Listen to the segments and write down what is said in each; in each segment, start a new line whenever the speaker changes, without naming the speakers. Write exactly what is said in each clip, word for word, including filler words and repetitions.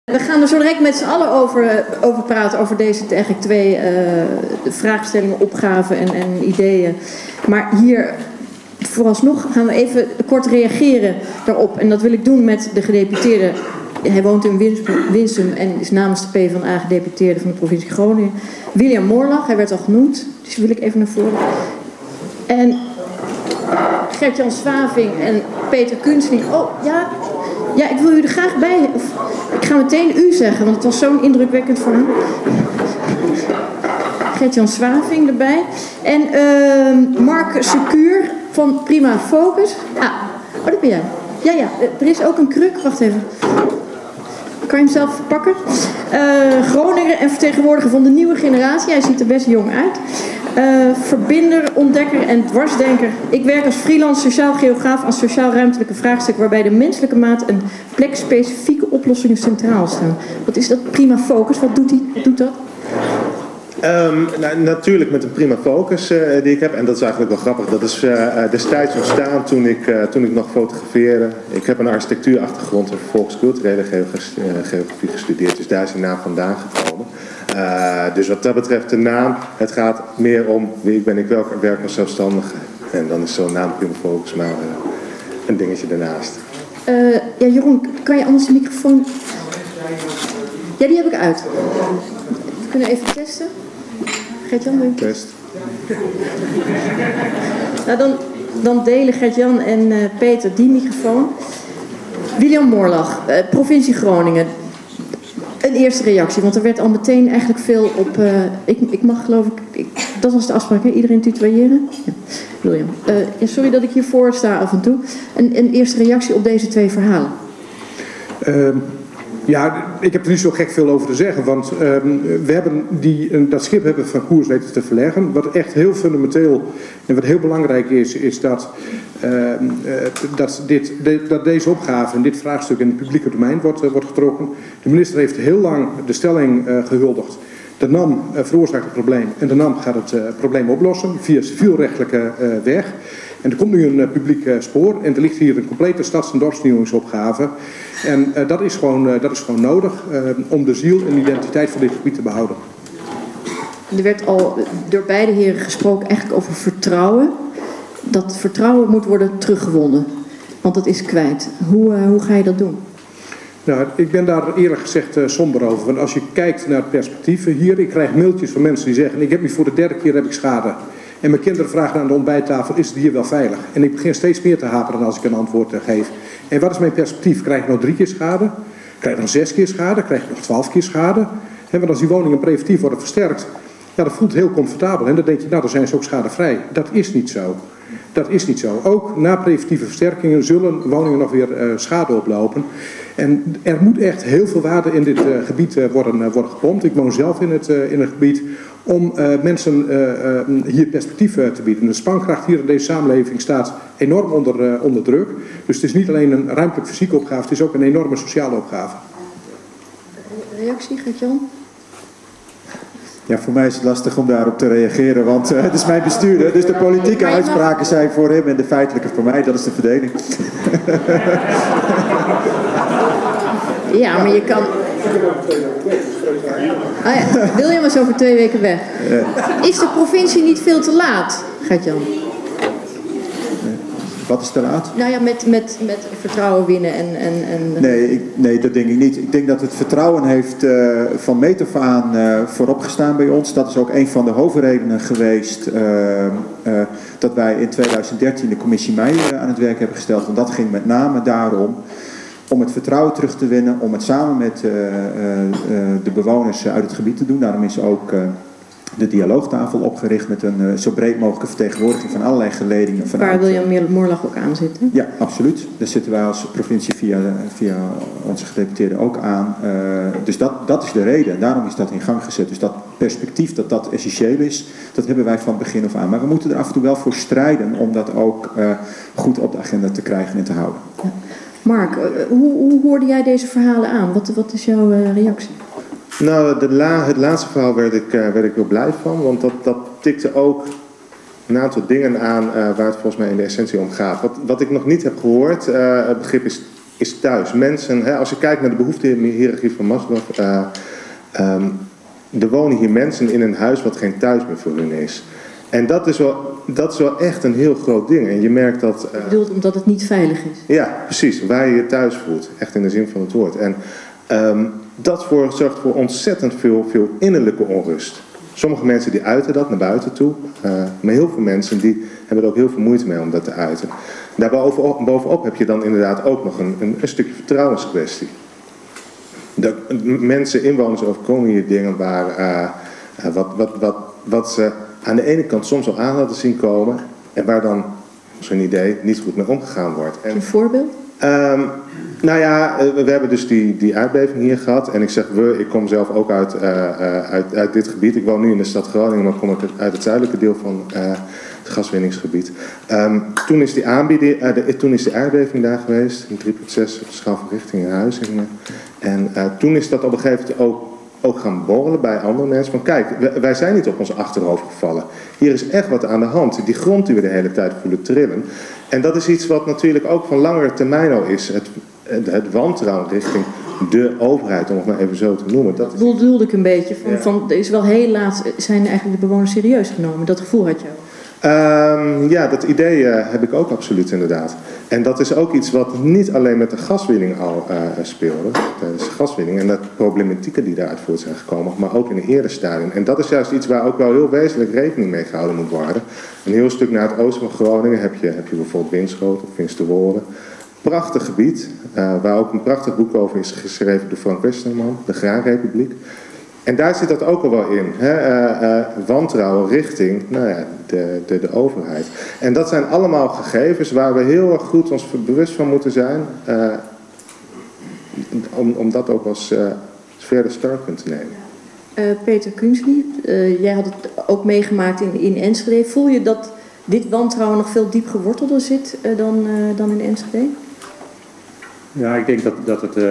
We gaan er zo direct met z'n allen over, over praten, over deze eigenlijk twee uh, vraagstellingen, opgaven en, en ideeën. Maar hier vooralsnog gaan we even kort reageren daarop. En dat wil ik doen met de gedeputeerde. Hij woont in Winsum en is namens de PvdA gedeputeerde van de provincie Groningen. William Moorlag, hij werd al genoemd, dus die wil ik even naar voren. En Gert-Jan Swaving en Peter Kunstling. Oh, ja... Ja, ik wil u er graag bij. Of, ik ga meteen u zeggen, want het was zo'n indrukwekkend verhaal. Gert-Jan Swaving erbij. En uh, Mark Secuur van Prima Focus. Ah, oh, dat ben jij. Ja, ja, er is ook een kruk. Wacht even. Kan je hem zelf pakken? Uh, Groninger en vertegenwoordiger van de nieuwe generatie. Hij ziet er best jong uit. Uh, verbinder, ontdekker en dwarsdenker. Ik werk als freelance sociaal geograaf aan sociaal-ruimtelijke vraagstukken waarbij de menselijke maat en plekspecifieke oplossingen centraal staan. Wat is dat? Prima Focus. Wat doet, die, wat doet dat?
Um, nou, natuurlijk met een Prima Focus uh, die ik heb. En dat is eigenlijk wel grappig. Dat is uh, destijds ontstaan toen ik, uh, toen ik nog fotografeerde. Ik heb een architectuurachtergrond en volksculturele geografie gestudeerd. Dus daar is de naam vandaan gekomen. Uh, dus wat dat betreft de naam, het gaat meer om wie ik ben. Ik werk als zelfstandige. En dan is zo'n naam Prima Focus maar uh, een dingetje daarnaast.
Uh, ja, Jeroen, kan je anders de microfoon... Ja, die heb ik uit. We kunnen even testen. Gert-Jan, wil je?
Test.
Nou, dan, dan delen Gert-Jan en uh, Peter die microfoon. William Moorlag, uh, provincie Groningen. Een eerste reactie, want er werd al meteen eigenlijk veel op... Uh, ik, ik mag geloof ik, ik... Dat was de afspraak, hè? Iedereen tutoyeren? Ja. William. Uh, ja, sorry dat ik hiervoor sta af en toe. Een, een eerste reactie op deze twee verhalen.
Uh, ja, ik heb er niet zo gek veel over te zeggen. Want uh, we hebben die, uh, dat schip hebben van koers weten te verleggen. Wat echt heel fundamenteel en wat heel belangrijk is, is dat... Uh, uh, dat, dit, de, dat deze opgave en dit vraagstuk in het publieke domein wordt, uh, wordt getrokken. De minister heeft heel lang de stelling uh, gehuldigd. De N A M uh, veroorzaakt het probleem en de N A M gaat het uh, probleem oplossen via civielrechtelijke uh, weg. En er komt nu een uh, publiek uh, spoor en er ligt hier een complete stads- en dorpsvernieuwingsopgave. En uh, dat, is gewoon, uh, dat is gewoon nodig uh, om de ziel en identiteit van dit gebied te behouden.
Er werd al door beide heren gesproken eigenlijk over vertrouwen. Dat vertrouwen moet worden teruggewonnen, want dat is kwijt. Hoe, uh, hoe ga je dat doen?
Nou, ik ben daar eerlijk gezegd uh, somber over. Want als je kijkt naar perspectieven hier, ik krijg mailtjes van mensen die zeggen, ik heb nu voor de derde keer heb ik schade. En mijn kinderen vragen aan de ontbijttafel, is het hier wel veilig? En ik begin steeds meer te haperen als ik een antwoord uh, geef. En wat is mijn perspectief? Krijg ik nog drie keer schade? Krijg ik nog zes keer schade? Krijg ik nog twaalf keer schade? En want als die woningen preventief worden versterkt, ja, dat voelt heel comfortabel. En dan denk je, nou, dan zijn ze ook schadevrij. Dat is niet zo. Dat is niet zo. Ook na preventieve versterkingen zullen woningen nog weer uh, schade oplopen. En er moet echt heel veel waarde in dit uh, gebied uh, worden, uh, worden gepompt. Ik woon zelf in het, uh, in het gebied om uh, mensen uh, uh, hier perspectief uh, te bieden. De spankracht hier in deze samenleving staat enorm onder, uh, onder druk. Dus het is niet alleen een ruimtelijk fysieke opgave, het is ook een enorme sociale opgave.
Reactie, Gert-Jan?
Ja, voor mij is het lastig om daarop te reageren, want uh, het is mijn bestuurder. Dus de politieke uitspraken zijn voor hem en de feitelijke voor mij. Dat is de verdeling.
Ja, maar je kan... Ah ja, William is over twee weken weg. Is de provincie niet veel te laat, Gert-Jan?
Wat is te laat?
Nou ja, met, met, met vertrouwen winnen en... en, en...
Nee, ik, nee, dat denk ik niet. Ik denk dat het vertrouwen heeft uh, van meet af aan uh, voorop gestaan bij ons. Dat is ook een van de hoofdredenen geweest uh, uh, dat wij in tweeduizend dertien de commissie Meijer uh, aan het werk hebben gesteld. En dat ging met name daarom om het vertrouwen terug te winnen, om het samen met uh, uh, de bewoners uit het gebied te doen. Daarom is ook... Uh, de dialoogtafel opgericht met een uh, zo breed mogelijke vertegenwoordiging van allerlei geledingen.
Waar William Moorlag ook aan zit, hè?
Ja, absoluut. Daar zitten wij als provincie via, via onze gedeputeerden ook aan. Uh, dus dat, dat is de reden. En daarom is dat in gang gezet. Dus dat perspectief dat dat essentieel is, dat hebben wij van begin af aan. Maar we moeten er af en toe wel voor strijden om dat ook uh, goed op de agenda te krijgen en te houden.
Ja. Mark, uh, hoe, hoe hoorde jij deze verhalen aan? Wat, wat is jouw uh, reactie?
Nou, de la, het laatste verhaal werd ik, uh, werd ik wel blij van, want dat, dat tikte ook een aantal dingen aan uh, waar het volgens mij in de essentie om gaat. Wat, wat ik nog niet heb gehoord, uh, het begrip is is thuis. Mensen, hè, als je kijkt naar de behoeftehiërarchie van Maslow, uh, um, er wonen hier mensen in een huis wat geen thuis meer voor hun is. En dat is wel, dat is wel echt een heel groot ding. En je merkt dat... Uh,
je bedoelt omdat het niet veilig is?
Ja, precies. Waar je je thuis voelt. Echt in de zin van het woord. En um, dat voor, zorgt voor ontzettend veel, veel innerlijke onrust. Sommige mensen die uiten dat naar buiten toe. Uh, maar heel veel mensen die hebben er ook heel veel moeite mee om dat te uiten. Daarbovenop bovenop heb je dan inderdaad ook nog een, een, een stukje vertrouwenskwestie. De, mensen, inwoners overkomen hier dingen waar uh, uh, wat, wat, wat, wat ze aan de ene kant soms al aan hadden zien komen. En waar dan, zo'n idee, niet goed mee omgegaan wordt. En,
een voorbeeld?
Um, nou ja, we hebben dus die, die aardbeving hier gehad. En ik zeg we, ik kom zelf ook uit, uh, uh, uit, uit dit gebied. Ik woon nu in de stad Groningen, maar kom ik uit het zuidelijke deel van uh, het gaswinningsgebied. Um, toen, is die aanbieding, uh, de, toen is die aardbeving daar geweest, in drie komma zes op de schaal van richting in Huizingen. En uh, toen is dat op een gegeven moment ook, ook gaan borrelen bij andere mensen. Van kijk, wij zijn niet op ons achterhoofd gevallen. Hier is echt wat aan de hand. Die grond die we de hele tijd voelen trillen. En dat is iets wat natuurlijk ook van langere termijn al is. Het, het, het wantrouwen richting de overheid, om het maar even zo te noemen. Dat
is... bedoelde ik een beetje. Van,
ja.
van, er is wel heel laat, zijn eigenlijk de bewoners serieus genomen. Dat gevoel had je ook.
Um, ja, dat idee uh, heb ik ook absoluut inderdaad. En dat is ook iets wat niet alleen met de gaswinning al uh, speelde, tijdens de gaswinning en de problematieken die daaruit voort zijn gekomen, maar ook in een eerder stadium. En dat is juist iets waar ook wel heel wezenlijk rekening mee gehouden moet worden. Een heel stuk naar het oosten van Groningen heb je, heb je bijvoorbeeld Winschoten of Finsterwolde. Prachtig gebied, uh, waar ook een prachtig boek over is geschreven door Frank Westerman, de Graanrepubliek. En daar zit dat ook al wel in. Hè? Uh, uh, wantrouwen richting nou ja, de, de, de overheid. En dat zijn allemaal gegevens waar we heel erg goed ons bewust van moeten zijn. Uh, om, om dat ook als uh, verder startpunt te nemen.
Uh, Peter Kunsli, uh, jij had het ook meegemaakt in, in Enschede. Voel je dat dit wantrouwen nog veel diep gewortelder zit uh, dan, uh, dan in Enschede?
Ja, ik denk dat, dat het... Uh,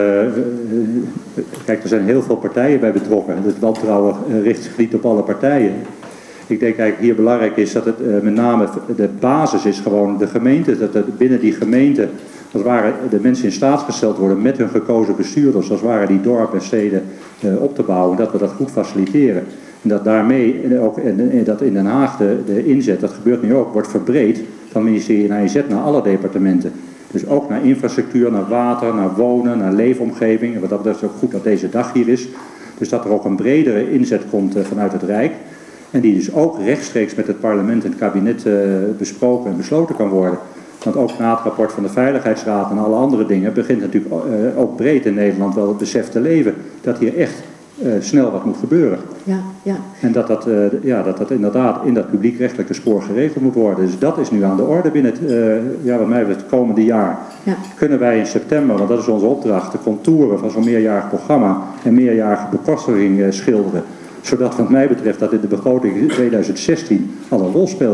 kijk, er zijn heel veel partijen bij betrokken. Het wantrouwen uh, richt zich niet op alle partijen. Ik denk eigenlijk hier belangrijk is dat het uh, met name de basis is gewoon de gemeente. Dat er binnen die gemeente, als het ware, de mensen in staat gesteld worden met hun gekozen bestuurders, als het ware die dorpen en steden uh, op te bouwen. Dat we dat goed faciliteren. En dat daarmee ook en, en dat in Den Haag de, de inzet, dat gebeurt nu ook, wordt verbreed van ministerie naar I Z naar alle departementen. Dus ook naar infrastructuur, naar water, naar wonen, naar leefomgeving. En wat dat betreft is ook goed dat deze dag hier is. Dus dat er ook een bredere inzet komt uh, vanuit het Rijk. En die dus ook rechtstreeks met het parlement en het kabinet uh, besproken en besloten kan worden. Want ook na het rapport van de Veiligheidsraad en alle andere dingen begint natuurlijk uh, ook breed in Nederland wel het besef te leven dat hier echt uh, snel wat moet gebeuren.
Ja, ja.
En dat dat, uh, ja, dat dat inderdaad in dat publiekrechtelijke spoor geregeld moet worden. Dus dat is nu aan de orde binnen het, uh, ja, wat mij betreft, het komende jaar.
Ja.
Kunnen wij in september, want dat is onze opdracht, de contouren van zo'n meerjarig programma en meerjarige bekostiging uh, schilderen. Zodat wat mij betreft dat in de begroting tweeduizend zestien al een rol speelt.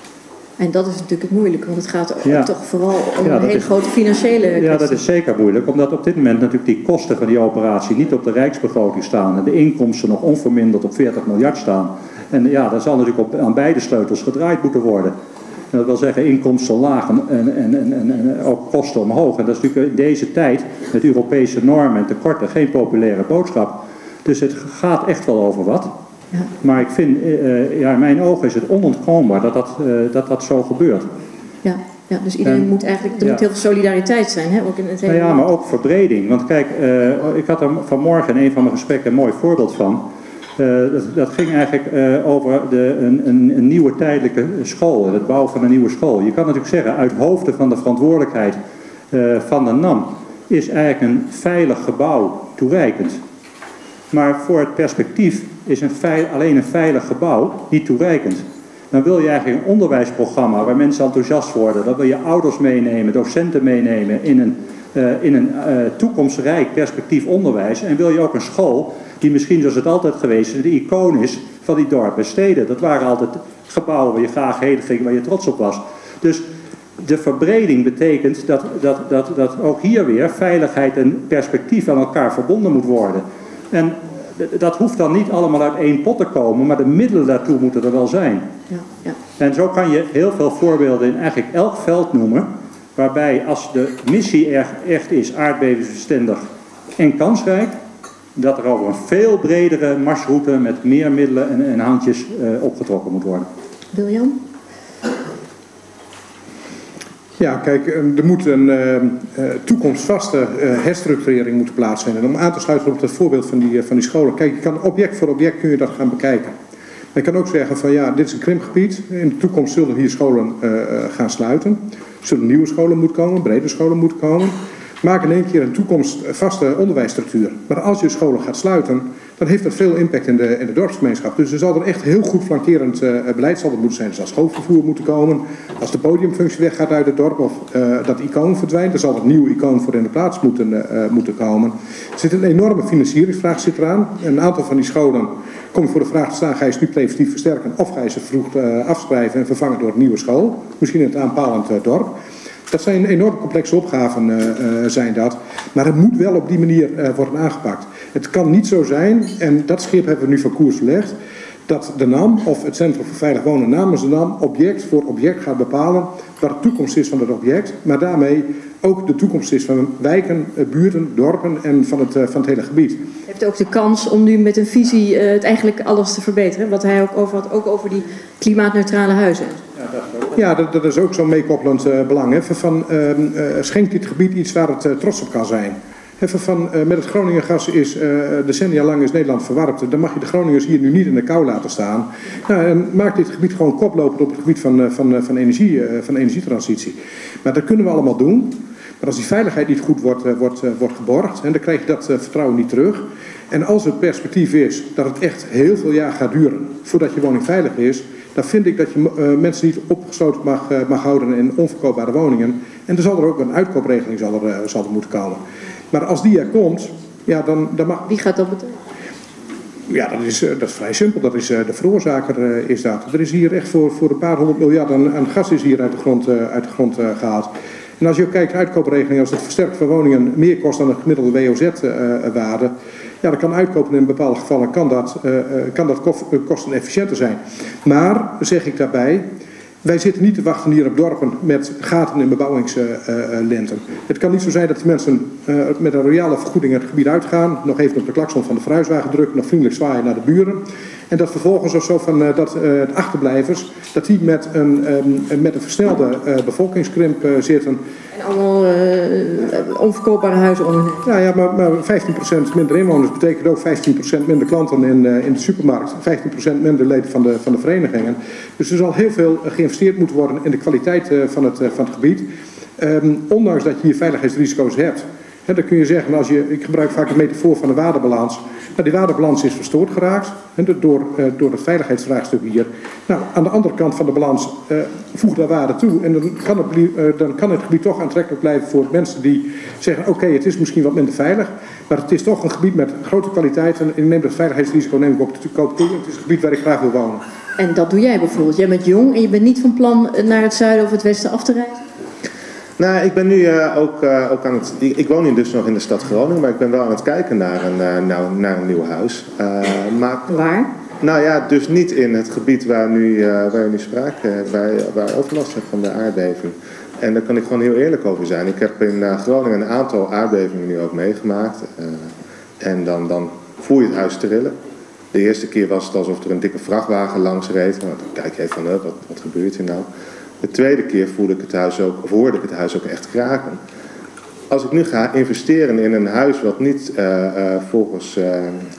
En dat is natuurlijk het moeilijke, want het gaat
ja.
toch vooral om
ja,
een hele
is,
grote financiële kwestie.
Ja, dat is zeker moeilijk, omdat op dit moment natuurlijk die kosten van die operatie niet op de rijksbegroting staan en de inkomsten nog onverminderd op veertig miljard staan. En ja, dat zal natuurlijk op, aan beide sleutels gedraaid moeten worden. En dat wil zeggen inkomsten laag en, en, en, en, en ook kosten omhoog. En dat is natuurlijk in deze tijd met Europese normen en tekorten geen populaire boodschap. Dus het gaat echt wel over wat.
Ja.
Maar ik vind, uh, ja, in mijn ogen is het onontkoombaar dat dat, uh, dat, dat zo gebeurt.
Ja, ja dus iedereen
en,
moet eigenlijk, er
ja.
moet heel veel solidariteit zijn, hè? Ook in het hele
nou ja,
land.
maar ook verbreding. Want kijk, uh, ik had er vanmorgen in een van mijn gesprekken een mooi voorbeeld van. Uh, dat, dat ging eigenlijk uh, over de, een, een, een nieuwe tijdelijke school, het bouwen van een nieuwe school. Je kan natuurlijk zeggen, uit hoofde van de verantwoordelijkheid uh, van de N A M is eigenlijk een veilig gebouw toereikend. Maar voor het perspectief is een veil, alleen een veilig gebouw niet toereikend. Dan wil je eigenlijk een onderwijsprogramma waar mensen enthousiast worden. Dan wil je ouders meenemen, docenten meenemen in een, uh, in een uh, toekomstrijk perspectief onderwijs. En wil je ook een school die misschien zoals het altijd geweest is, de icoon is van die dorpen en steden. Dat waren altijd gebouwen waar je graag heen ging, waar je trots op was. Dus de verbreding betekent dat, dat, dat, dat ook hier weer veiligheid en perspectief aan elkaar verbonden moet worden. En dat hoeft dan niet allemaal uit één pot te komen, maar de middelen daartoe moeten er wel zijn.
Ja, ja.
En zo kan je heel veel voorbeelden in eigenlijk elk veld noemen, waarbij als de missie er echt is aardbevingsbestendig en kansrijk, dat er over een veel bredere marsroute met meer middelen en, en handjes uh, opgetrokken moet worden.
William?
Ja, kijk, er moet een uh, toekomstvaste uh, herstructurering moeten plaatsvinden. Om aan te sluiten op het voorbeeld van die, van die scholen. Kijk, je kan object voor object kun je dat gaan bekijken. Je kan ook zeggen van ja, dit is een krimpgebied. In de toekomst zullen hier scholen uh, gaan sluiten. Er zullen nieuwe scholen moeten komen, brede scholen moeten komen. Maak in één keer een toekomstvaste onderwijsstructuur. Maar als je scholen gaat sluiten, dan heeft dat veel impact in de, in de dorpsgemeenschap. Dus er zal er echt heel goed flankerend uh, beleid zal er moeten zijn. Er zal schoolvervoer moeten komen. Als de podiumfunctie weggaat uit het dorp of uh, dat icoon verdwijnt, dan zal er een nieuw icoon voor in de plaats moeten, uh, moeten komen. Er zit een enorme financieringsvraag zit eraan. Een aantal van die scholen kom je voor de vraag te staan, ga je ze nu preventief versterken of ga je ze vroeg uh, afschrijven en vervangen door een nieuwe school. Misschien in het aanpalend uh, dorp. Dat zijn enorm complexe opgaven, uh, uh, zijn dat. Maar het moet wel op die manier uh, worden aangepakt. Het kan niet zo zijn, en dat schip hebben we nu van koers verlegd, dat de N A M of het Centrum voor Veilig Wonen namens de N A M object voor object gaat bepalen wat de toekomst is van het object. Maar daarmee ook de toekomst is van wijken, buurten, dorpen en van het, uh, van het hele gebied.
Heeft ook de kans om nu met een visie uh, het eigenlijk alles te verbeteren. Wat hij ook over had, ook over die klimaatneutrale huizen.
Ja, dat, dat is ook zo'n meekoppelend uh, belang. Hè. Van, uh, uh, schenkt dit gebied iets waar het uh, trots op kan zijn. Even van, uh, met het Groningengas is uh, decennia lang is Nederland verwarpt. Dan mag je de Groningers hier nu niet in de kou laten staan. Nou, en maak dit gebied gewoon koploper op het gebied van, uh, van, uh, van, energie, uh, van energietransitie. Maar dat kunnen we allemaal doen. Maar als die veiligheid niet goed wordt, uh, wordt, uh, wordt geborgd, en dan krijg je dat uh, vertrouwen niet terug. En als het perspectief is dat het echt heel veel jaar gaat duren voordat je woning veilig is, dan vind ik dat je uh, mensen niet opgesloten mag, uh, mag houden in onverkoopbare woningen. En er zal er ook een uitkoopregeling zal er, uh, zal er moeten komen. Maar als die er komt, ja, dan, dan mag...
Wie gaat dat betalen?
Ja, dat is, uh, dat is vrij simpel. Dat is, uh, de veroorzaker uh, is dat. Er is hier echt voor, voor een paar honderd miljard aan, aan gas is hier uit de grond, uh, uit de grond uh, gehaald. En als je ook kijkt naar uitkoopregeling, als het versterken van woningen meer kost dan een gemiddelde W O Z-waarde, uh, ja, dan kan uitkopen in bepaalde gevallen kan dat, uh, kan dat kostenefficiënter zijn. Maar, zeg ik daarbij, wij zitten niet te wachten hier op dorpen met gaten in bebouwingslinten. Het kan niet zo zijn dat de mensen uh, met een royale vergoeding het gebied uitgaan, nog even op de klakson van de verhuiswagen drukken, nog vriendelijk zwaaien naar de buren. En dat vervolgens of zo van uh, dat uh, de achterblijvers, dat die met een, um, met een versnelde uh, bevolkingskrimp uh, zitten.
En allemaal uh, onverkoopbare huizen om.
Ja, ja, maar, maar vijftien procent minder inwoners betekent ook vijftien procent minder klanten in, uh, in de supermarkt. vijftien procent minder leden van de, van de verenigingen. Dus er zal heel veel uh, geïnvesteerd moeten worden in de kwaliteit uh, van, het, uh, van het gebied. Um, ondanks dat je hier veiligheidsrisico's hebt. He, dan kun je zeggen, als je, ik gebruik vaak de metafoor van de waardebalans. Nou, die waardebalans is verstoord geraakt he, door, uh, door het veiligheidsvraagstuk hier. Nou, aan de andere kant van de balans uh, voeg daar waarde toe. En dan kan, het, uh, dan kan het gebied toch aantrekkelijk blijven voor mensen die zeggen, oké, okay, het is misschien wat minder veilig. Maar het is toch een gebied met grote kwaliteit. En ik neem dat veiligheidsrisico neem ik op de koop toe. Het is een gebied waar ik graag wil wonen.
En dat doe jij bijvoorbeeld. Jij bent jong en je bent niet van plan naar het zuiden of het westen af te reizen?
Nou, ik ben nu uh, ook, uh, ook aan het... Ik, ik woon hier dus nog in de stad Groningen, maar ik ben wel aan het kijken naar een, uh, nou, naar een nieuw huis. Uh, maar,
waar?
Nou ja, dus niet in het gebied waar nu, uh, waar je nu sprake uh, waar, waar overlast hebt van de aardbeving. En daar kan ik gewoon heel eerlijk over zijn. Ik heb in uh, Groningen een aantal aardbevingen nu ook meegemaakt. Uh, en dan, dan voel je het huis trillen. De eerste keer was het alsof er een dikke vrachtwagen langs reed. Nou, dan kijk je even van, uh, wat, wat gebeurt hier nou? De tweede keer voelde ik het huis ook, of hoorde ik het huis ook echt kraken. Als ik nu ga investeren in een huis wat niet uh, uh, volgens uh, uh,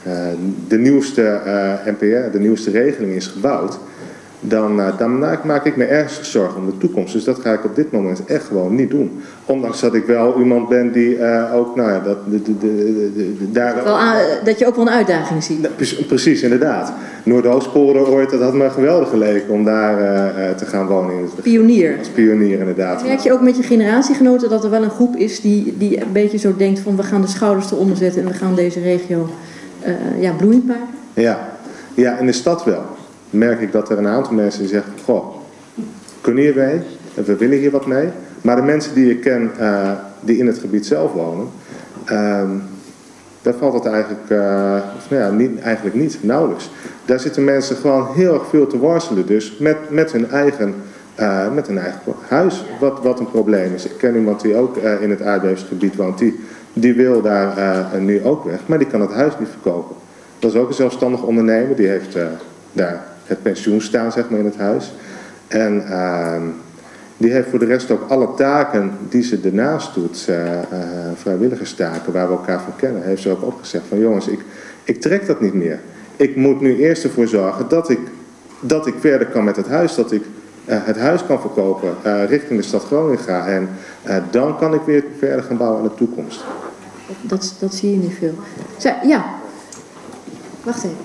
de nieuwste uh, N P R, de nieuwste regeling is gebouwd, dan, uh, dan maak ik me ernstig zorgen om de toekomst. Dus dat ga ik op dit moment echt gewoon niet doen. Ondanks dat ik wel iemand ben die uh, ook, nou ja, dat, de, de, de, de, de, daar...
Wel aan, dat je ook wel een uitdaging ziet.
Precies, inderdaad. Noordoostpolder ooit, dat had me geweldig geleken om daar uh, te gaan wonen.
Pionier.
Als pionier, inderdaad.
Merk je ook met je generatiegenoten dat er wel een groep is die, die een beetje zo denkt van we gaan de schouders eronder zetten en we gaan deze regio uh, ja, bloeiend maken?
Ja. Ja, in de stad wel. Merk ik dat er een aantal mensen die zeggen, goh, kunnen hier mee? We willen hier wat mee. Maar de mensen die ik ken, uh, die in het gebied zelf wonen, uh, daar valt het eigenlijk, uh, of nou ja, niet, eigenlijk niet, nauwelijks. Daar zitten mensen gewoon heel erg veel te worstelen dus met, met hun eigen uh, met een eigen huis, wat, wat een probleem is. Ik ken iemand die ook uh, in het aardbevingsgebied woont, die, die wil daar uh, nu ook weg, maar die kan het huis niet verkopen. Dat is ook een zelfstandig ondernemer, die heeft uh, daar het pensioen staan, zeg maar, in het huis. En uh, die heeft voor de rest ook alle taken die ze ernaast doet, uh, uh, vrijwilligerstaken waar we elkaar van kennen, heeft ze ook opgezegd van jongens, ik, ik trek dat niet meer. Ik moet nu eerst ervoor zorgen dat ik, dat ik verder kan met het huis, dat ik uh, het huis kan verkopen, uh, richting de stad Groningen ga en uh, dan kan ik weer verder gaan bouwen aan de toekomst.
Dat, dat zie je niet veel. Zij, ja, wacht even.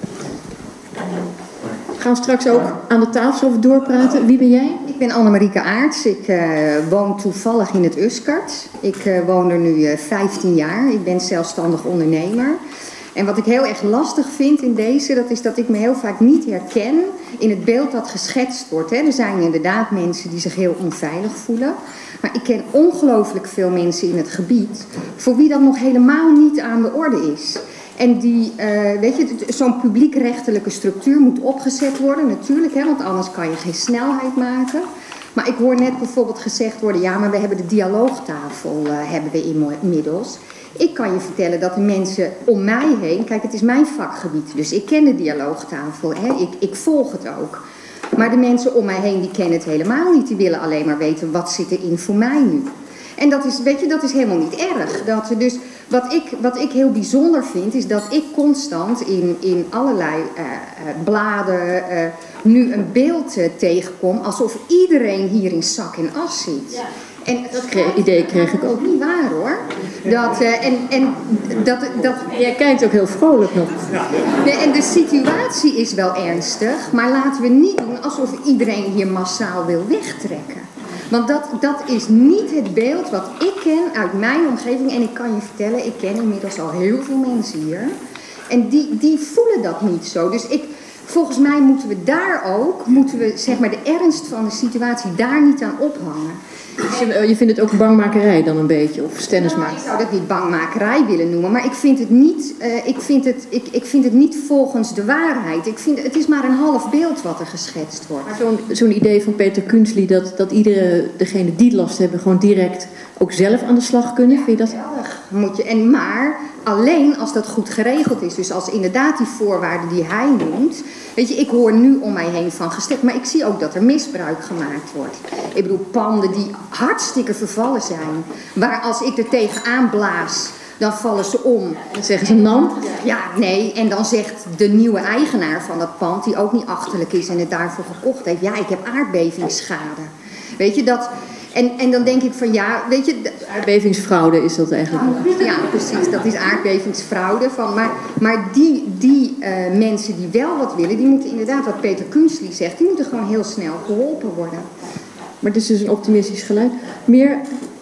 Gaan we straks ook aan de tafel over doorpraten. Wie ben jij?
Ik ben Annemarieke Aarts. Ik uh, woon toevallig in het Uskert. Ik uh, woon er nu uh, vijftien jaar. Ik ben zelfstandig ondernemer. En wat ik heel erg lastig vind in deze, dat is dat ik me heel vaak niet herken in het beeld dat geschetst wordt. Hè. Er zijn inderdaad mensen die zich heel onveilig voelen. Maar ik ken ongelooflijk veel mensen in het gebied voor wie dat nog helemaal niet aan de orde is. En die, uh, weet je, zo'n publiekrechtelijke structuur moet opgezet worden, natuurlijk, hè, want anders kan je geen snelheid maken. Maar ik hoor net bijvoorbeeld gezegd worden, ja, maar we hebben de dialoogtafel, uh, hebben we inmiddels. Ik kan je vertellen dat de mensen om mij heen, kijk, het is mijn vakgebied, dus ik ken de dialoogtafel, hè, ik, ik volg het ook. Maar de mensen om mij heen, die kennen het helemaal niet, die willen alleen maar weten, wat zit erin voor mij nu? En dat is, weet je, dat is helemaal niet erg. Dat we dus, wat, ik, wat ik heel bijzonder vind, is dat ik constant in, in allerlei uh, uh, bladen uh, nu een beeld uh, tegenkom alsof iedereen hier in zak en as zit. Ja. En
dat kreeg, idee kreeg ik ook.
Niet waar hoor. Dat, uh, en, en, dat, dat,
Jij kijkt ook heel vrolijk nog.
De, en de situatie is wel ernstig, maar laten we niet doen alsof iedereen hier massaal wil wegtrekken. Want dat, dat is niet het beeld wat ik ken uit mijn omgeving. En ik kan je vertellen, ik ken inmiddels al heel veel mensen hier. En die, die voelen dat niet zo. Dus ik, volgens mij moeten we daar ook, moeten we zeg maar de ernst van de situatie daar niet aan ophangen.
Dus je, je vindt het ook bangmakerij dan een beetje, of stennismaak?
Nou, ik zou dat niet bangmakerij willen noemen, maar ik vind het niet, uh, ik vind het, ik, ik vind het niet volgens de waarheid. Ik vind, het is maar een half beeld wat er geschetst wordt.
Maar zo'n zo'n idee van Peter Kunstli, dat, dat iedere, degene die last hebben, gewoon direct ook zelf aan de slag kunnen, vind je dat?
Moet je, en maar alleen als dat goed geregeld is. Dus als inderdaad die voorwaarden die hij noemt. Weet je, ik hoor nu om mij heen van gesteld, maar ik zie ook dat er misbruik gemaakt wordt. Ik bedoel, panden die hartstikke vervallen zijn. Waar als ik er tegenaan blaas, dan vallen ze om.
Dan zeggen ze nan?
Ja, nee. En dan zegt de nieuwe eigenaar van dat pand, die ook niet achterlijk is en het daarvoor gekocht heeft, ja, ik heb aardbevingsschade. Weet je, dat... En, en dan denk ik van ja, weet je...
Aardbevingsfraude is dat eigenlijk.
Ja, precies. Dat is aardbevingsfraude. Van, maar maar die, die uh, mensen die wel wat willen, die moeten inderdaad, wat Peter Kunstli zegt, die moeten gewoon heel snel geholpen worden.
Maar dit is dus een optimistisch geluid. Meer...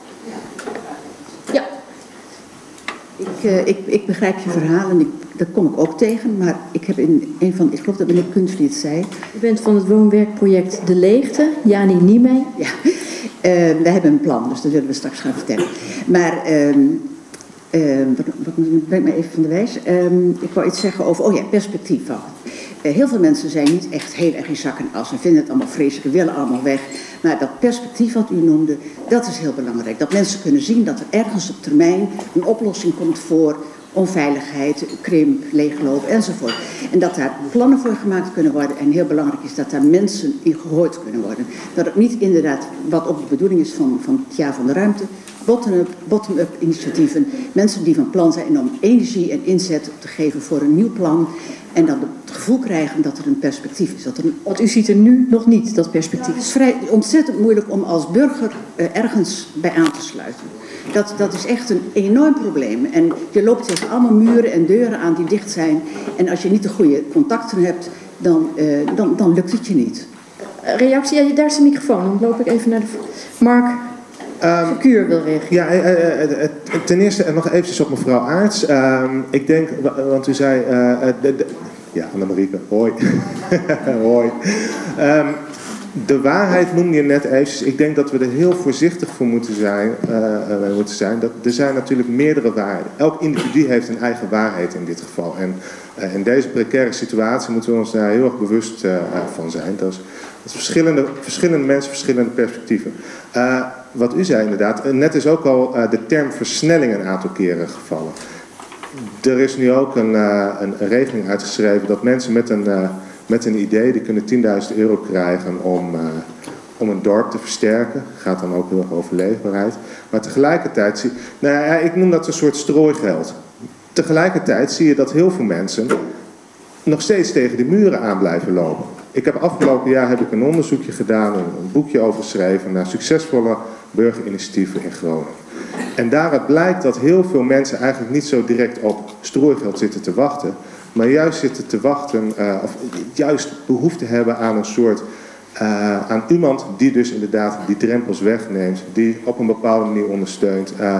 Ja.
Ik, uh, ik, ik begrijp je verhaal en ik, dat kom ik ook tegen, maar ik heb in een van, ik geloof dat meneer Kunstli het zei.
U bent van het woonwerkproject De Leegte, Jani Niemey.
Ja. Uh, we hebben een plan, dus dat zullen we straks gaan vertellen. Maar, uh, uh, wat, wat ben ik me even van de wijs? Uh, ik wou iets zeggen over, oh ja, perspectief van. Uh, heel veel mensen zijn niet echt heel erg in zak en as en vinden het allemaal vreselijk, willen allemaal weg. Maar dat perspectief wat u noemde, dat is heel belangrijk. Dat mensen kunnen zien dat er ergens op termijn een oplossing komt voor onveiligheid, krimp, leegloop enzovoort. En dat daar plannen voor gemaakt kunnen worden. En heel belangrijk is dat daar mensen in gehoord kunnen worden. Dat het niet inderdaad, wat ook de bedoeling is van, van het jaar van de ruimte, bottom-up, bottom-up initiatieven. Mensen die van plan zijn om energie en inzet te geven voor een nieuw plan. En dan het gevoel krijgen dat er een perspectief is. Dat er een...
Want u ziet er nu nog niet, dat perspectief.
Het is vrij ontzettend moeilijk om als burger uh, ergens bij aan te sluiten. Dat, dat is echt een enorm probleem. En je loopt tegen allemaal muren en deuren aan die dicht zijn. En als je niet de goede contacten hebt, dan, uh, dan, dan lukt het je niet.
Reactie? Ja, daar is de microfoon. Dan loop ik even naar de... Mark... Um, Verkuur wil reageren.
Ja, uh, uh, uh, ten eerste nog eventjes op mevrouw Aarts. Uh, ik denk, want u zei... Uh, de, de, ja, Annemarieke, hoi. hoi. Um, De waarheid noemde je net eventjes. Ik denk dat we er heel voorzichtig voor moeten zijn. Uh, uh, moeten zijn. Dat, er zijn natuurlijk meerdere waarheden. Elk individu heeft een eigen waarheid in dit geval. En uh, in deze precaire situatie moeten we ons daar heel erg bewust uh, van zijn. Dat is, dat is verschillende, verschillende mensen, verschillende perspectieven. Uh, wat u zei inderdaad. Net is ook al uh, de term versnelling een aantal keren gevallen. Er is nu ook een, uh, een, een regeling uitgeschreven dat mensen met een... Uh, Met een idee, die kunnen tienduizend euro krijgen om, uh, om een dorp te versterken. Gaat dan ook heel erg over leefbaarheid. Maar tegelijkertijd zie nou ja, ik noem dat een soort strooigeld. Tegelijkertijd zie je dat heel veel mensen nog steeds tegen de muren aan blijven lopen. Ik heb afgelopen jaar heb ik een onderzoekje gedaan, een, een boekje over geschreven naar succesvolle burgerinitiatieven in Groningen. En daaruit blijkt dat heel veel mensen eigenlijk niet zo direct op strooigeld zitten te wachten. Maar juist zitten te wachten, uh, of juist behoefte hebben aan een soort, uh, aan iemand die dus inderdaad die drempels wegneemt, die op een bepaalde manier ondersteunt. Uh,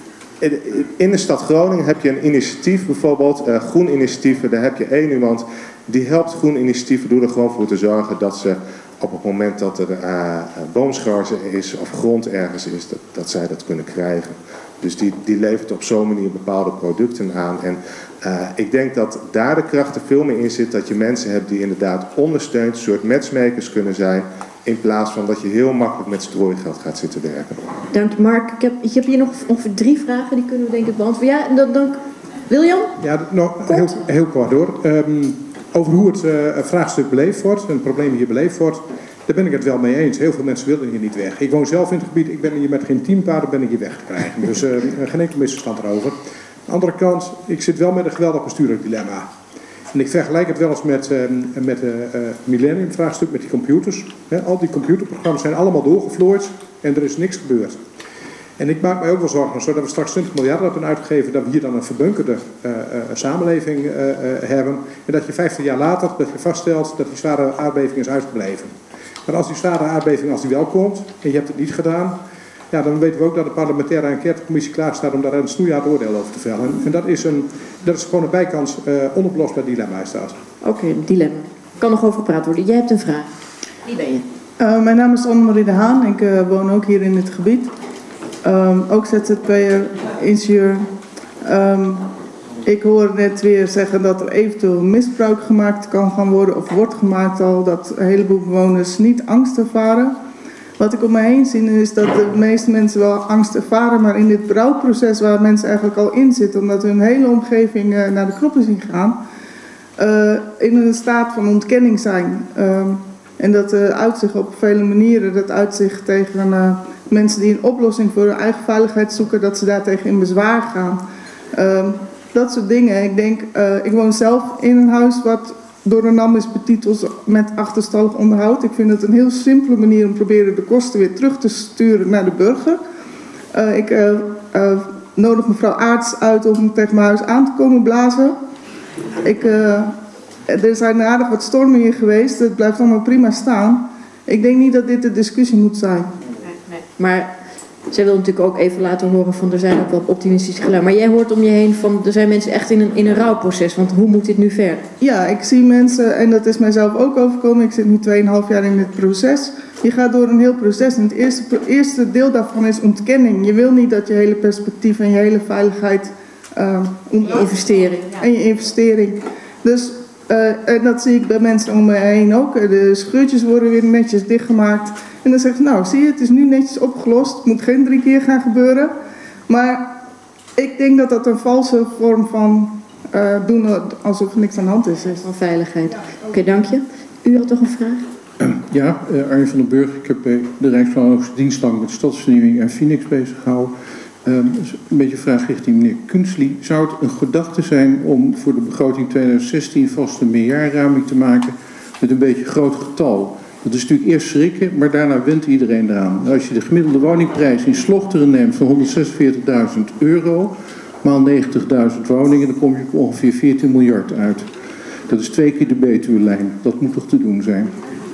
in de stad Groningen heb je een initiatief, bijvoorbeeld uh, groen initiatieven, daar heb je één iemand die helpt groen initiatieven door er gewoon voor te zorgen dat ze op het moment dat er uh, boomscharsen is of grond ergens is, dat, dat zij dat kunnen krijgen. Dus die, die levert op zo'n manier bepaalde producten aan. En uh, ik denk dat daar de kracht er veel meer in zit, dat je mensen hebt die inderdaad ondersteund, een soort matchmakers kunnen zijn, in plaats van dat je heel makkelijk met strooigeld gaat zitten werken.
Dank je, Mark. Ik heb, ik heb hier nog ongeveer drie vragen, die kunnen we denk ik beantwoorden. Ja, dan, dan William?
Ja, nou, heel, heel kort hoor. Um, over hoe het uh, vraagstuk beleefd wordt, en het probleem hier beleefd wordt, daar ben ik het wel mee eens. Heel veel mensen willen hier niet weg. Ik woon zelf in het gebied, ik ben hier met geen teampaarden ben ik hier weg te krijgen. Dus uh, geen enkel misverstand erover. Aan de andere kant, ik zit wel met een geweldig bestuurlijk dilemma. En ik vergelijk het wel eens met het uh, met, uh, millennium vraagstuk, met die computers. He, al die computerprogramma's zijn allemaal doorgevlooid en er is niks gebeurd. En ik maak mij ook wel zorgen, zodat we straks twintig miljard hebben uitgegeven, dat we hier dan een verbunkerde uh, uh, samenleving uh, uh, hebben. En dat je vijftien jaar later dat je vaststelt dat die zware aardbeving is uitgebleven. Maar als die zware aardbeving, als die wel komt, en je hebt het niet gedaan, ja, dan weten we ook dat de parlementaire enquêtecommissie klaar staat om daar een snoeihard oordeel over te vellen. En dat is, een, dat is gewoon een bijkans uh, onoplosbaar dilemma is dat.
Oké, okay, een dilemma. Kan nog over gepraat worden. Jij hebt een vraag. Wie ben je?
Uh, mijn naam is Annemarie de Haan. Ik uh, woon ook hier in het gebied. Um, ook Z Z P'er, ingenieur. Um, ik hoor net weer zeggen dat er eventueel misbruik gemaakt kan gaan worden, of wordt gemaakt al, dat een heleboel bewoners niet angst ervaren. Wat ik om me heen zie is dat de meeste mensen wel angst ervaren, maar in dit brouwproces waar mensen eigenlijk al in zitten, omdat hun hele omgeving uh, naar de knoppen zien gaan, uh, in een staat van ontkenning zijn. Um, en dat uh, uitzicht op vele manieren, dat uitzicht tegen uh, mensen die een oplossing voor hun eigen veiligheid zoeken, dat ze daartegen in bezwaar gaan. Um, dat soort dingen. Ik denk, uh, ik woon zelf in een huis wat door de N A M is betiteld met achterstallig onderhoud. Ik vind het een heel simpele manier om te proberen de kosten weer terug te sturen naar de burger. Uh, ik uh, uh, nodig mevrouw Aarts uit om tegen mijn huis aan te komen blazen. Ik, uh, er zijn aardig wat stormen hier geweest. Het blijft allemaal prima staan. Ik denk niet dat dit de discussie moet zijn.
Nee, nee. Maar zij wil natuurlijk ook even laten horen van er zijn ook wat optimistische geluiden. Maar jij hoort om je heen van er zijn mensen echt in een, in een rouwproces. Want hoe moet dit nu verder?
Ja, ik zie mensen, en dat is mijzelf ook overkomen. Ik zit nu tweeënhalf jaar in dit proces. Je gaat door een heel proces. En het eerste, eerste deel daarvan is ontkenning. Je wil niet dat je hele perspectief en je hele veiligheid Uh,
om je investering.
Ja. En je investering. Dus uh, en dat zie ik bij mensen om me heen ook. De scheurtjes worden weer netjes dichtgemaakt. En dan zegt ze, nou zie je, het is nu netjes opgelost. Het moet geen drie keer gaan gebeuren. Maar ik denk dat dat een valse vorm van uh, doen alsof er niks aan de hand is.
Van veiligheid. Oké, okay, dank je. U had toch een vraag?
Ja, uh, Arjen van den Burg. Ik heb bij de Rijkswaterstaat dienst lang met stadsvernieuwing en Phoenix bezig gehouden. Um, dus een beetje een vraag richting meneer Kunstli. Zou het een gedachte zijn om voor de begroting tweeduizend zestien vast een meerjaarraming te maken met een beetje groot getal? Dat is natuurlijk eerst schrikken, maar daarna went iedereen eraan. Als je de gemiddelde woningprijs in Slochteren neemt van honderdzesenveertigduizend euro, maal negentigduizend woningen, dan kom je op ongeveer veertien miljard uit. Dat is twee keer de Betuwe-lijn. Dat moet toch te doen zijn?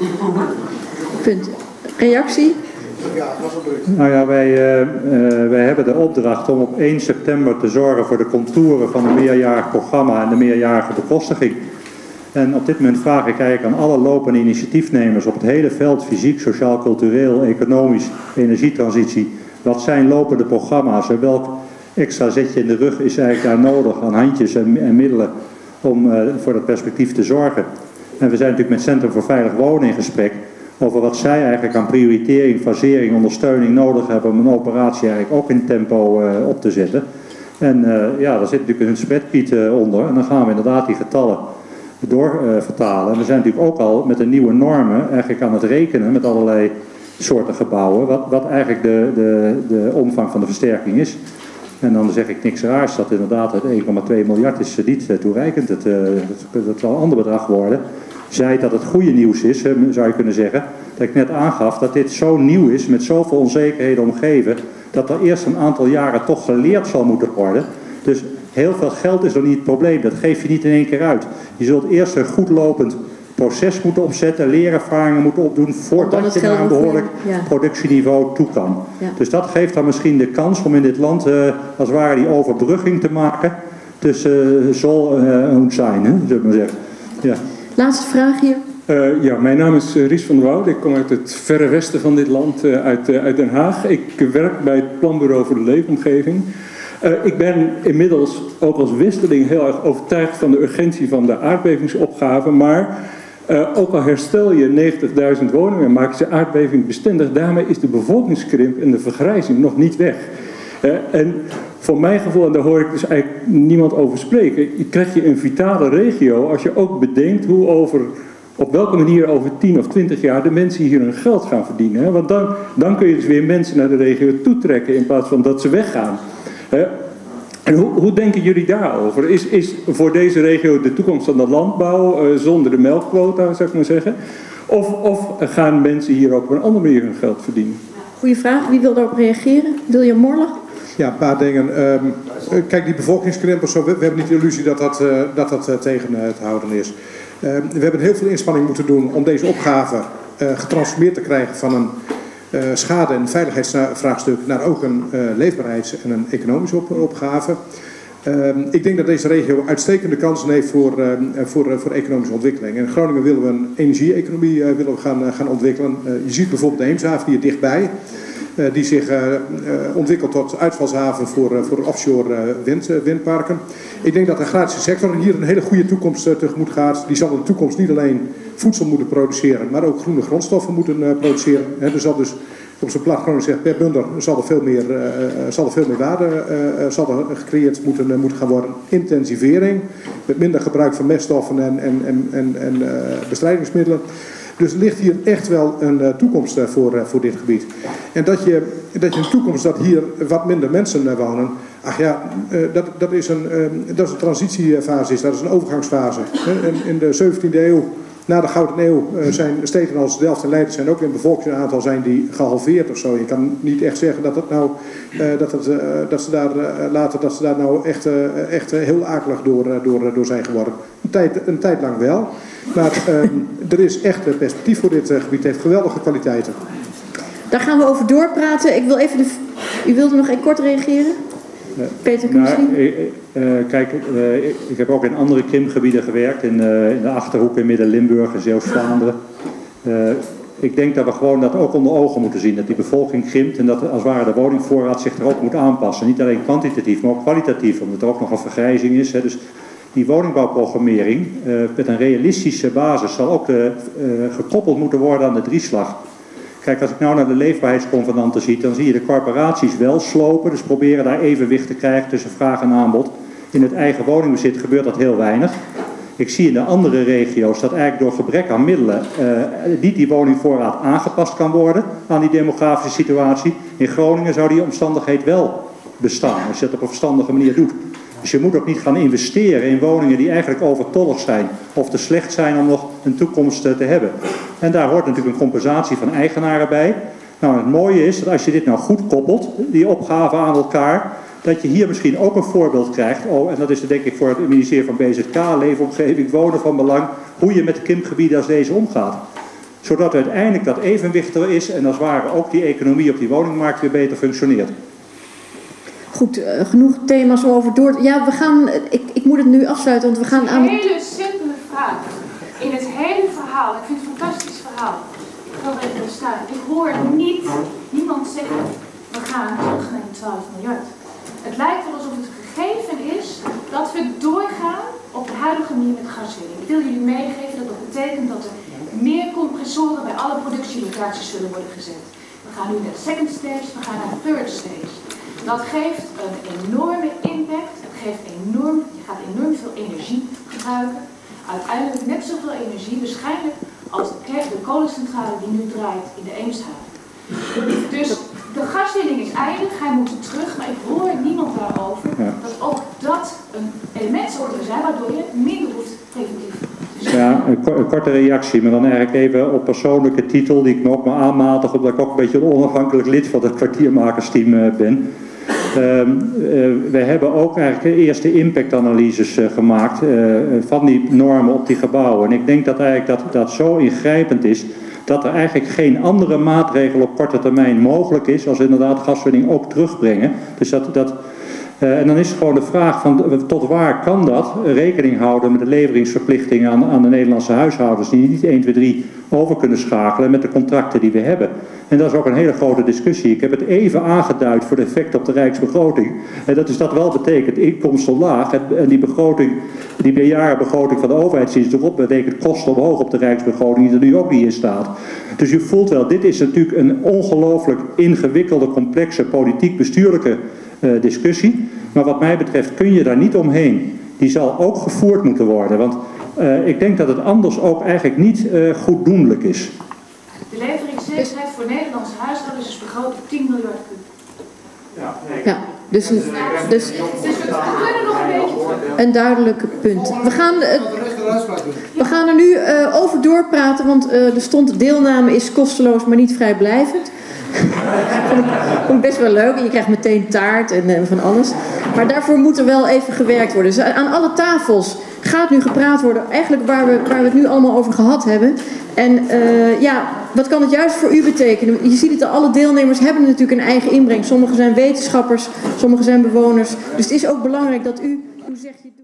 Punt. Reactie?
Ja, was wel druk. Nou ja, wij, uh, uh, wij hebben de opdracht om op één september te zorgen voor de contouren van een meerjarig programma en de meerjarige bekostiging. En op dit moment vraag ik eigenlijk aan alle lopende initiatiefnemers op het hele veld, fysiek, sociaal, cultureel, economisch, energietransitie. Wat zijn lopende programma's en welk extra zetje in de rug is eigenlijk daar nodig aan handjes en, en middelen om uh, voor dat perspectief te zorgen. En we zijn natuurlijk met Centrum voor Veilig Wonen in gesprek over wat zij eigenlijk aan prioritering, fasering, ondersteuning nodig hebben om een operatie eigenlijk ook in tempo uh, op te zetten. En uh, ja, daar zit natuurlijk een spreadsheet uh, onder en dan gaan we inderdaad die getallen door uh, vertalen. En we zijn natuurlijk ook al met de nieuwe normen eigenlijk aan het rekenen met allerlei soorten gebouwen, wat, wat eigenlijk de, de, de omvang van de versterking is. En dan zeg ik niks raars dat inderdaad het één komma twee miljard is niet uh, toereikend. Het, uh, dat, dat zal een ander bedrag worden. Zij dat het goede nieuws is, uh, zou je kunnen zeggen, dat ik net aangaf dat dit zo nieuw is, met zoveel onzekerheden omgeven, dat er eerst een aantal jaren toch geleerd zal moeten worden. Dus heel veel geld is nog niet het probleem, dat geef je niet in één keer uit. Je zult eerst een goed lopend proces moeten opzetten, leerervaringen moeten opdoen, voordat je naar een behoorlijk ja. productieniveau toe kan. Ja. Dus dat geeft dan misschien de kans om in dit land, uh, als het ware, die overbrugging te maken tussen uh, Zol en uh, zijn, hè, zullen we maar zeggen. Ja.
Laatste vraag hier.
Uh, ja, mijn naam is uh, Ries van der Woude. Ik kom uit het verre westen van dit land, uh, uit, uh, uit Den Haag. Ik werk bij het Planbureau voor de Leefomgeving. Uh, ik ben inmiddels ook als westeling heel erg overtuigd van de urgentie van de aardbevingsopgave, maar Uh, ook al herstel je negentigduizend woningen en maak je ze aardbevingbestendig, daarmee is de bevolkingskrimp en de vergrijzing nog niet weg. Uh, en voor mijn gevoel, en daar hoor ik dus eigenlijk niemand over spreken, je krijg je een vitale regio als je ook bedenkt hoe over, op welke manier over tien of twintig jaar de mensen hier hun geld gaan verdienen. Hè? Want dan, dan kun je dus weer mensen naar de regio toetrekken in plaats van dat ze weggaan. Uh, En hoe, hoe denken jullie daarover? Is, is voor deze regio de toekomst van de landbouw uh, zonder de melkquota, zou ik maar zeggen? Of, of gaan mensen hier ook op een andere manier hun geld verdienen?
Goeie vraag. Wie wil daarop reageren? William Morlag?
Ja, een paar dingen. Um, kijk, die bevolkingskrimp, zo, we, we hebben niet de illusie dat dat, uh, dat, dat uh, tegen uh, te houden is. Uh, we hebben heel veel inspanning moeten doen om deze opgave uh, getransformeerd te krijgen van een Uh, schade- en veiligheidsvraagstuk naar ook een uh, leefbaarheids- en een economische op opgave. Uh, ik denk dat deze regio uitstekende kansen heeft voor, uh, voor, uh, voor economische ontwikkeling. In Groningen willen we een energie-economie uh, willen we gaan, uh, gaan ontwikkelen. Uh, je ziet bijvoorbeeld de Eemshaven hier dichtbij, uh, die zich uh, uh, ontwikkelt tot uitvalshaven voor, uh, voor offshore uh, wind, uh, windparken. Ik denk dat de agrarische sector hier een hele goede toekomst uh, tegemoet gaat. Die zal in de toekomst niet alleen voedsel moeten produceren, maar ook groene grondstoffen moeten uh, produceren. He, er zal dus, op zijn plat Groningen zegt, per bundel zal er veel meer, uh, zal er veel meer waarde uh, zal er gecreëerd moeten, uh, moeten gaan worden. Intensivering, met minder gebruik van meststoffen en, en, en, en, en uh, bestrijdingsmiddelen. Dus er ligt hier echt wel een uh, toekomst uh, voor, uh, voor dit gebied. En dat je, dat je een toekomst dat hier wat minder mensen uh, wonen, ach ja, uh, dat, dat, is een, uh, dat is een transitiefase, is, dat is een overgangsfase. In, in de zeventiende eeuw, na de Gouden Eeuw, uh, zijn steden als Delft en Leiden zijn ook in bevolkingsaantal zijn die gehalveerd of zo. Je kan niet echt zeggen dat, het nou, uh, dat, het, uh, dat ze daar uh, later dat ze daar nou echt, uh, echt uh, heel akelig door, uh, door, door zijn geworden. Een tijd, een tijd lang wel. Maar uh, er is echt uh, perspectief voor dit uh, gebied. Het heeft geweldige kwaliteiten.
Daar gaan we over doorpraten. Ik wil even de... U wilde nog even kort reageren?
Uh,
Peter
nou,
Kunstling?
uh, uh, kijk, uh, ik heb ook in andere krimpgebieden gewerkt. In, uh, in de Achterhoek, in Midden-Limburg, in Zeeuws-Vlaanderen. Uh, ik denk dat we gewoon dat ook onder ogen moeten zien. Dat die bevolking krimpt en dat als het ware de woningvoorraad zich er ook moet aanpassen. Niet alleen kwantitatief, maar ook kwalitatief. Omdat er ook nog een vergrijzing is. Hè. Dus die woningbouwprogrammering uh, met een realistische basis zal ook uh, uh, gekoppeld moeten worden aan de drieslag. Kijk, als ik nou naar de leefbaarheidsconvenanten zie, dan zie je de corporaties wel slopen. Dus proberen daar evenwicht te krijgen tussen vraag en aanbod. In het eigen woningbezit gebeurt dat heel weinig. Ik zie in de andere regio's dat eigenlijk door gebrek aan middelen uh, niet die woningvoorraad aangepast kan worden aan die demografische situatie. In Groningen zou die omstandigheid wel bestaan, als je dat op een verstandige manier doet. Dus je moet ook niet gaan investeren in woningen die eigenlijk overtollig zijn of te slecht zijn om nog een toekomst te hebben. En daar hoort natuurlijk een compensatie van eigenaren bij. Nou, het mooie is dat als je dit nou goed koppelt, die opgaven aan elkaar, dat je hier misschien ook een voorbeeld krijgt. Oh, en dat is denk ik voor het ministerie van B Z K, leefomgeving, wonen van belang, hoe je met de krimpgebieden als deze omgaat. Zodat uiteindelijk dat evenwicht er is en als het ware ook die economie op die woningmarkt weer beter functioneert.
Goed, uh, genoeg thema's om over door. Ja, we gaan. Ik, ik moet het nu afsluiten, want we gaan aan.
Een hele simpele vraag. in het hele verhaal, ik vind het een fantastisch verhaal, ik ga er even staan, ik hoor niet, niemand zeggen, we gaan terug naar die twaalf miljard. Het lijkt wel alsof het gegeven is dat we doorgaan op de huidige manier met gaswinning. Ik wil jullie meegeven dat dat betekent dat er meer compressoren bij alle productielocaties zullen worden gezet. We gaan nu naar de second stage, we gaan naar de third stage. Dat geeft een enorme impact, het geeft enorm, je gaat enorm veel energie gebruiken. Uiteindelijk net zoveel energie waarschijnlijk als de, de kolencentrale die nu draait in de Eemshaven. Dus de gaswinning is eindig, hij moet terug, maar ik hoor niemand daarover ja. dat ook dat een element zou kunnen zijn waardoor je minder hoeft preventief.
Ja, een, een korte reactie, maar dan eigenlijk even op persoonlijke titel, die ik me ook maar aanmatig, omdat ik ook een beetje een onafhankelijk lid van het kwartiermakersteam uh, ben. Uh, uh, we hebben ook eigenlijk de eerste impactanalyses uh, gemaakt uh, van die normen op die gebouwen. En ik denk dat eigenlijk dat, dat zo ingrijpend is, dat er eigenlijk geen andere maatregel op korte termijn mogelijk is als inderdaad gaswinning ook terugbrengen. Dus dat, dat, uh, en dan is het gewoon de vraag van tot waar kan dat rekening houden met de leveringsverplichtingen aan, aan de Nederlandse huishoudens die niet één, twee, drie over kunnen schakelen met de contracten die we hebben. En dat is ook een hele grote discussie. Ik heb het even aangeduid voor de effect op de rijksbegroting. En dat is dat wel betekent inkomsten laag en die begroting, die meerjarenbegroting van de overheidsdienst erop betekent kosten omhoog op de rijksbegroting die er nu ook niet in staat. Dus je voelt wel, dit is natuurlijk een ongelooflijk ingewikkelde, complexe politiek-bestuurlijke uh, discussie. Maar wat mij betreft kun je daar niet omheen. Die zal ook gevoerd moeten worden. Want uh, ik denk dat het anders ook eigenlijk niet uh, goeddoenlijk is.
De leveringszekerheid voor Nederlandse huishoudens is begroot op tien miljard kub.
Ja, ja dus, een, dus, dus we kunnen nog een beetje een duidelijk punt. We gaan, uh, we gaan er nu uh, over doorpraten, want uh, er stond deelname is kosteloos, maar niet vrijblijvend. Vond ik, vond ik best wel leuk. En je krijgt meteen taart en, en van alles. Maar daarvoor moet er wel even gewerkt worden. Dus aan alle tafels gaat nu gepraat worden. Eigenlijk waar we, waar we het nu allemaal over gehad hebben. En uh, ja, wat kan het juist voor u betekenen? Je ziet het, alle deelnemers hebben natuurlijk een eigen inbreng. Sommigen zijn wetenschappers, sommigen zijn bewoners. Dus het is ook belangrijk dat u, hoe zeg je...